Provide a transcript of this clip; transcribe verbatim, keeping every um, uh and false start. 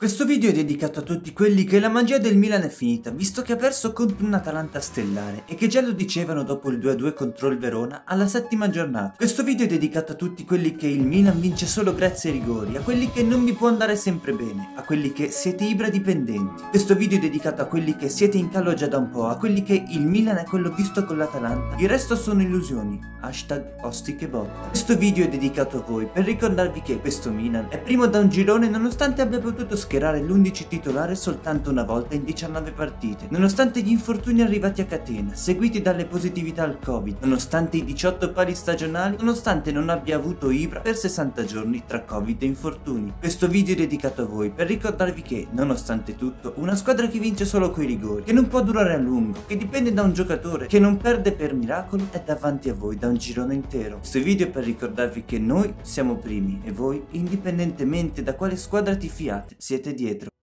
Questo video è dedicato a tutti quelli che la magia del Milan è finita, visto che ha perso contro un Atalanta stellare e che già lo dicevano dopo il due a due contro il Verona alla settima giornata. Questo video è dedicato a tutti quelli che il Milan vince solo grazie ai rigori, a quelli che non vi può andare sempre bene, a quelli che siete Ibra dipendenti. Questo video è dedicato a quelli che siete in calo già da un po', a quelli che il Milan è quello visto con l'Atalanta, il resto sono illusioni. Hashtag ostiche botta. Questo video è dedicato a voi per ricordarvi che questo Milan è primo da un girone nonostante abbia potuto schierare l'undici titolare soltanto una volta in diciannove partite, nonostante gli infortuni arrivati a catena, seguiti dalle positività al Covid, nonostante i diciotto pari stagionali, nonostante non abbia avuto Ibra per sessanta giorni tra Covid e infortuni. Questo video è dedicato a voi per ricordarvi che, nonostante tutto, una squadra che vince solo coi rigori, che non può durare a lungo, che dipende da un giocatore, che non perde per miracolo, è davanti a voi da un girone intero. Questo video è per ricordarvi che noi siamo primi e voi, indipendentemente da quale squadra tifiate, siete dietro.